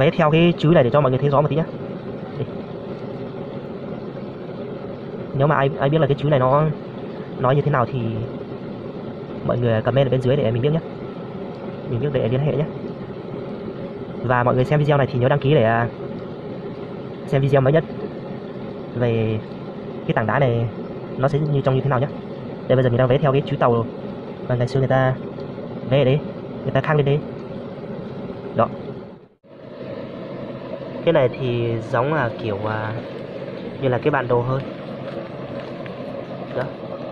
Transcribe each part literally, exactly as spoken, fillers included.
vẽ theo cái chữ này để cho mọi người thấy rõ một tí nhá. Đây. Nếu mà ai ai biết là cái chữ này nó nói như thế nào thì mọi người comment ở bên dưới để mình biết nhé, mình biết để liên hệ nhé. Và mọi người xem video này thì nhớ đăng ký để xem video mới nhất về cái tảng đá này nó sẽ như trông như thế nào nhé. Đây bây giờ mình đang vẽ theo cái chữ tàu mà ngày xưa người ta vẽ ở đấy, người ta khắc lên đấy. Đó. Cái này thì giống là kiểu à, như là cái bản đồ hơn. Đó.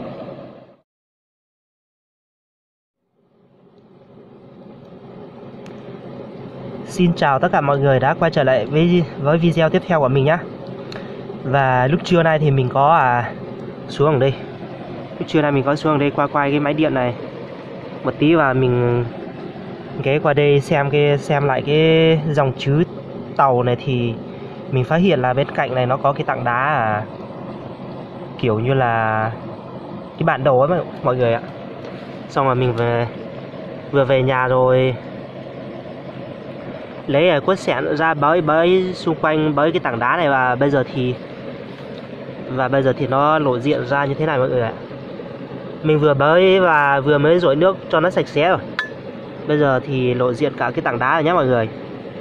Xin chào tất cả mọi người đã quay trở lại với với video tiếp theo của mình nhé. Và lúc trưa nay thì mình có à, xuống ở đây. Lúc trưa nay mình có xuống ở đây qua quay cái máy điện này một tí và mình ghé qua đây xem cái xem lại cái dòng chữ tàu này thì mình phát hiện là bên cạnh này nó có cái tảng đá à, kiểu như là cái bản đồ ấy mọi người ạ. Xong rồi mình về vừa về nhà rồi lấy cuốc sẻn ra bới bới xung quanh bới cái tảng đá này và bây giờ thì và bây giờ thì nó lộ diện ra như thế này mọi người ạ. Mình vừa bới và vừa mới rội nước cho nó sạch sẽ rồi. Bây giờ thì lộ diện cả cái tảng đá rồi nhé mọi người.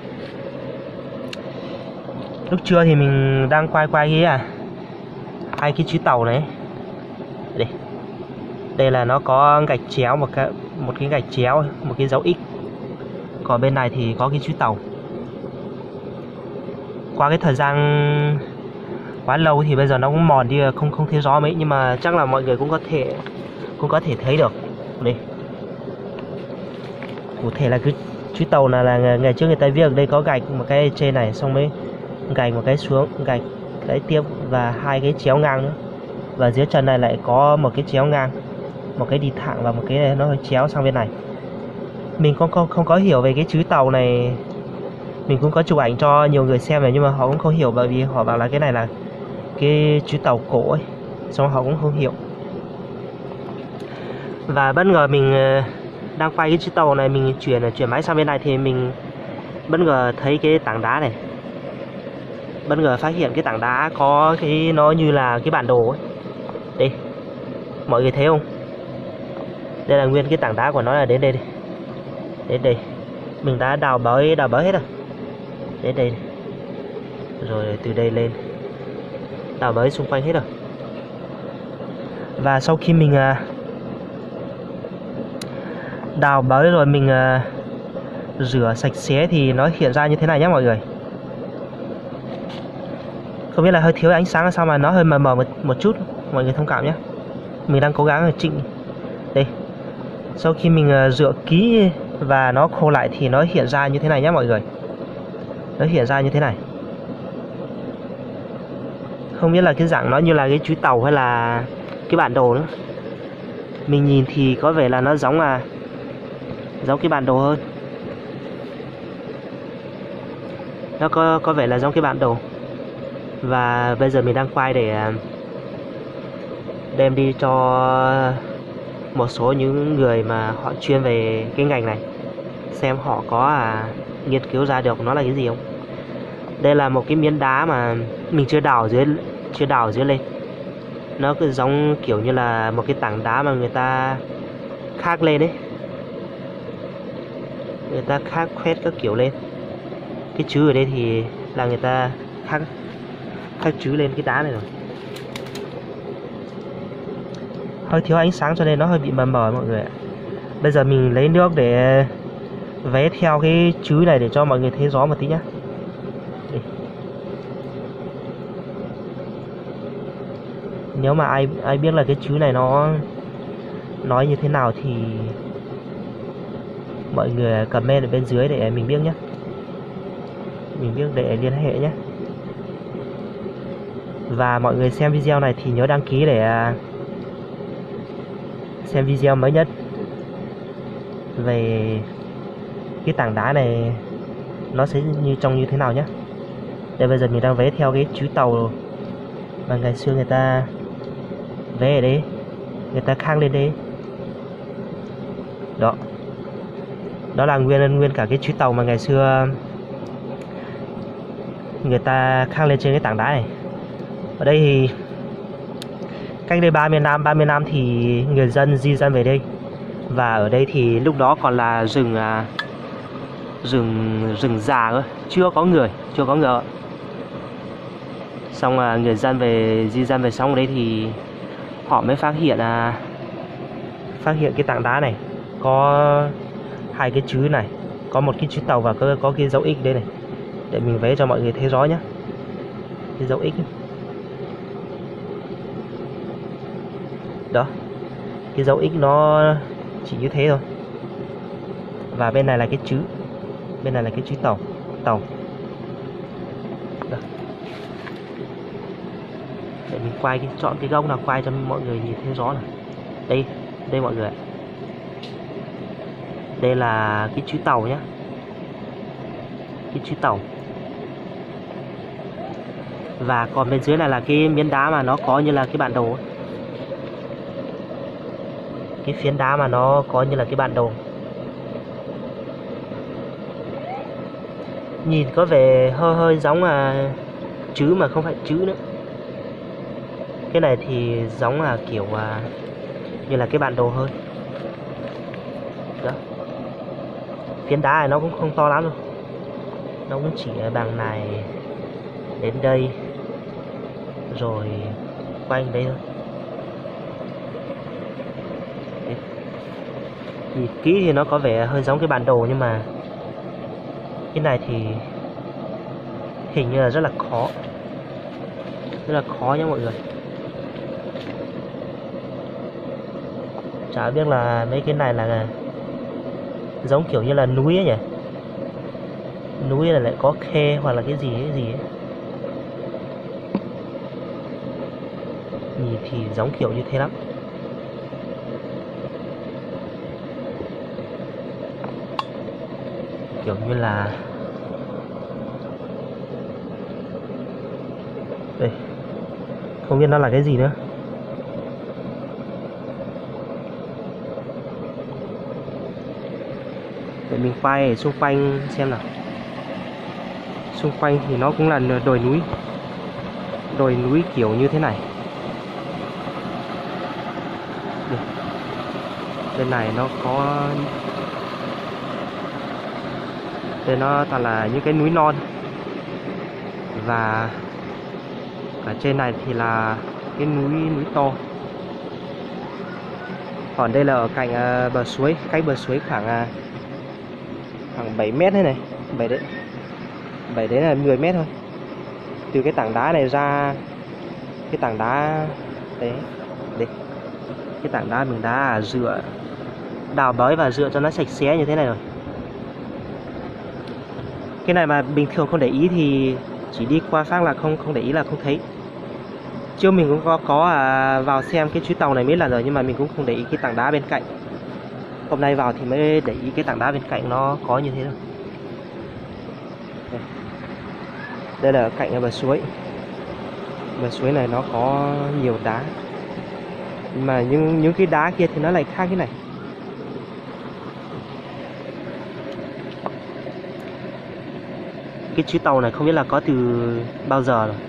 Lúc trưa thì mình đang quay quay cái à hai cái chữ tàu này. Đây. Đây là nó có gạch chéo một cái một cái gạch chéo, một cái dấu X. Còn bên này thì có cái chữ tàu. Qua cái thời gian quá lâu thì bây giờ nó cũng mòn đi không không thấy rõ mấy, nhưng mà chắc là mọi người cũng có thể cũng có thể thấy được. Đây. Cụ thể là cái chữ tàu là là ngày trước người ta viết ở đây có gạch một cái trên này, xong mới gạch một cái xuống, gạch cái tiếp và hai cái chéo ngang nữa. Và dưới chân này lại có một cái chéo ngang, một cái đi thẳng và một cái nó hơi chéo sang bên này. Mình không không không có hiểu về cái chữ tàu này. Mình cũng có chụp ảnh cho nhiều người xem này nhưng mà họ cũng không hiểu, bởi vì họ bảo là cái này là cái chữ tàu cổ ấy, xong họ cũng không hiểu. Và bất ngờ mình đang quay cái chữ tàu này, mình chuyển chuyển máy sang bên này thì mình bất ngờ thấy cái tảng đá này. Bất ngờ phát hiện cái tảng đá có cái nó như là cái bản đồ ấy. Đây. Mọi người thấy không? Đây là nguyên cái tảng đá của nó là đến đây đây. Đến đây. Mình đã đào bới đào bới hết rồi. Đến đây. Rồi từ đây lên. Đào bới xung quanh hết rồi. Và sau khi mình đào bới rồi mình rửa sạch sẽ thì nó hiện ra như thế này nhé mọi người. Không biết là hơi thiếu ánh sáng hay sao mà nó hơi mờ mờ một, một chút, mọi người thông cảm nhé. Mình đang cố gắng chỉnh. Đây. Sau khi mình rửa kỹ và nó khô lại thì nó hiện ra như thế này nhé mọi người. Nó hiện ra như thế này. Không biết là cái dạng nó như là cái chữ tàu hay là cái bản đồ nữa. Mình nhìn thì có vẻ là nó giống là giống cái bản đồ hơn. Nó có có vẻ là giống cái bản đồ. Và bây giờ mình đang quay để đem đi cho một số những người mà họ chuyên về cái ngành này, xem họ có à, nghiên cứu ra được nó là cái gì không. Đây là một cái miếng đá mà mình chưa đào dưới chưa đào dưới lên. Nó cứ giống kiểu như là một cái tảng đá mà người ta khắc lên đấy. Người ta khắc khoét các kiểu lên. Cái chữ ở đây thì là người ta khắc khắc chữ lên cái đá này rồi. Hơi thiếu ánh sáng cho nên nó hơi bị mờ mờ mọi người ạ. Bây giờ mình lấy nước để vẽ theo cái chữ này để cho mọi người thấy rõ một tí nhé. Đây. Nếu mà ai ai biết là cái chữ này nó nói như thế nào thì mọi người comment ở bên dưới để mình biết nhé. Mình biết để liên hệ nhé. Và mọi người xem video này thì nhớ đăng ký để xem video mới nhất về cái tảng đá này nó sẽ như trông như thế nào nhé. Đây bây giờ mình đang vẽ theo cái chữ tàu mà ngày xưa người ta vẽ ở đấy, người ta khắc lên đấy. Đó. Đó là nguyên nguyên cả cái chữ tàu mà ngày xưa người ta khắc lên trên cái tảng đá này. Ở đây thì cách đây ba mươi năm, ba mươi năm thì người dân di dân về đây. Và ở đây thì lúc đó còn là rừng à, rừng rừng già cơ, chưa có người, chưa có người. Xong là người dân về di dân về xong ở đây thì họ mới phát hiện à, phát hiện cái tảng đá này có hai cái chữ này, có một cái chữ tàu và có, có cái dấu X đây này, để mình vẽ cho mọi người thấy rõ nhé. Cái dấu X đó, cái dấu X nó chỉ như thế thôi. Và bên này là cái chữ, bên này là cái chữ tàu, tàu. Đó. Để mình quay cái, chọn cái góc nào quay cho mọi người nhìn thấy rõ này. Đây, đây mọi người. Đây là cái chữ tàu nhé, cái chữ tàu. Và còn bên dưới này là cái miếng đá mà nó có như là cái bản đồ ấy. Cái phiến đá mà nó có như là cái bản đồ. Nhìn có vẻ hơi hơi giống là chữ mà không phải chữ nữa. Cái này thì giống là kiểu à, như là cái bản đồ hơn. Đó. Phiến đá này nó cũng không to lắm đâu, nó cũng chỉ ở bằng này đến đây rồi quanh đây thôi. Thì kỹ thì nó có vẻ hơi giống cái bản đồ, nhưng mà cái này thì hình như là rất là khó, rất là khó nhé mọi người. Chả biết là mấy cái này là giống kiểu như là núi ấy nhỉ, núi là lại có khe hoặc là cái gì cái gì ấy. Nhìn thì giống kiểu như thế lắm. Kiểu như là đây, không biết nó là cái gì nữa. Để mình quay xung quanh xem nào. Xung quanh thì nó cũng là đồi núi, đồi núi kiểu như thế này. Đây. Bên này nó có, đây nó toàn là những cái núi non. Và ở trên này thì là cái núi núi to. Còn đây là ở cạnh uh, bờ suối, cách bờ suối khoảng uh, khoảng bảy mét thế này, bảy đấy, bảy đấy là mười mét thôi. Từ cái tảng đá này ra, cái tảng đá đấy, đấy, cái tảng đá mình đã rửa, đào bới và rửa cho nó sạch sẽ như thế này rồi. Cái này mà bình thường không để ý thì chỉ đi qua phát là không không để ý là không thấy. Trước mình cũng có có à, vào xem cái chuyến tàu này mấy lần rồi, nhưng mà mình cũng không để ý cái tảng đá bên cạnh. Hôm nay vào thì mới để ý cái tảng đá bên cạnh nó có như thế rồi. Đây, đây là ở cạnh bờ suối. Bờ suối này nó có nhiều đá, nhưng mà những những cái đá kia thì nó lại khác cái này. Cái chuyến tàu này không biết là có từ bao giờ rồi.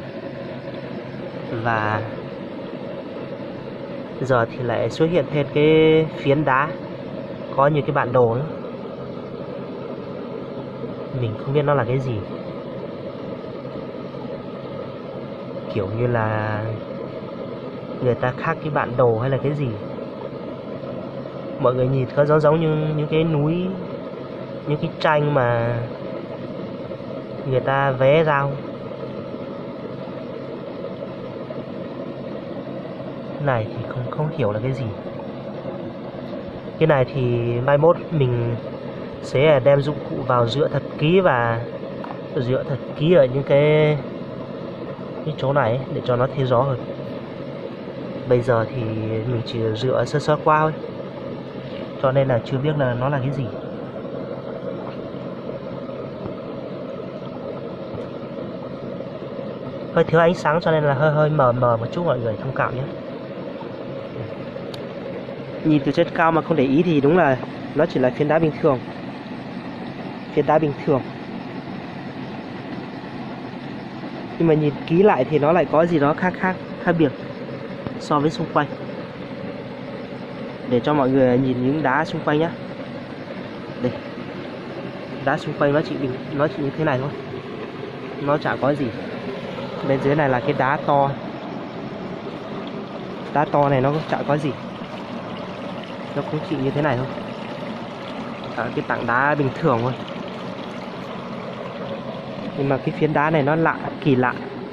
Và giờ thì lại xuất hiện thêm cái phiến đá có như cái bản đồ nữa. Mình không biết nó là cái gì, kiểu như là người ta khắc cái bản đồ hay là cái gì. Mọi người nhìn có giống giống như những cái núi, những cái tranh mà người ta vẽ ra không? Này thì không không hiểu là cái gì. Cái này thì mai mốt mình sẽ đem dụng cụ vào rửa thật kỹ, và rửa thật kỹ ở những cái cái chỗ này để cho nó thấy rõ hơn. Bây giờ thì mình chỉ rửa sơ sơ qua thôi, cho nên là chưa biết là nó là cái gì. Hơi thiếu ánh sáng cho nên là hơi hơi mờ mờ một chút, mọi người thông cảm nhé. Nhìn từ trên cao mà không để ý thì đúng là nó chỉ là phiến đá bình thường, phiến đá bình thường. Nhưng mà nhìn kỹ lại thì nó lại có gì đó khác khác khác biệt so với xung quanh. Để cho mọi người nhìn những đá xung quanh nhá. Đây, đá xung quanh nó chỉ bình nó chỉ như thế này thôi, nó chả có gì. Bên dưới này là cái đá to, đá to này nó cũng chả có gì, nó cũng chỉ như thế này thôi, à, cái tảng đá bình thường thôi. Nhưng mà cái phiến đá này nó lạ, kỳ lạ.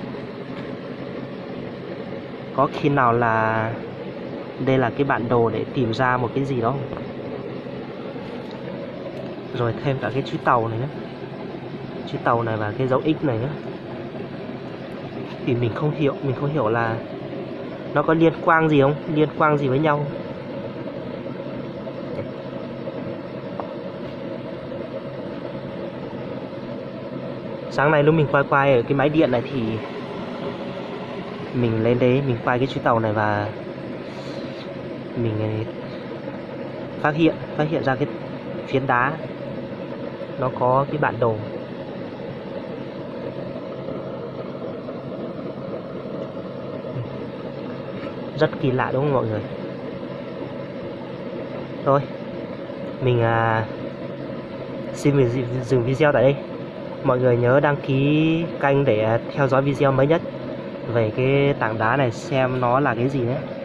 Có khi nào là đây là cái bản đồ để tìm ra một cái gì đó không? Rồi thêm cả cái chữ tàu này nữa, chữ tàu này và cái dấu X này nữa. Thì mình không hiểu, mình không hiểu là nó có liên quan gì không, liên quan gì với nhau. Sáng nay lúc mình quay quay ở cái máy điện này thì mình lên đấy mình quay cái chữ tàu này và mình phát hiện phát hiện ra cái phiến đá nó có cái bản đồ. Rất kỳ lạ đúng không mọi người? Thôi mình à, xin mình dừng video tại đây. Mọi người nhớ đăng ký kênh để theo dõi video mới nhất về cái tảng đá này xem nó là cái gì nhé.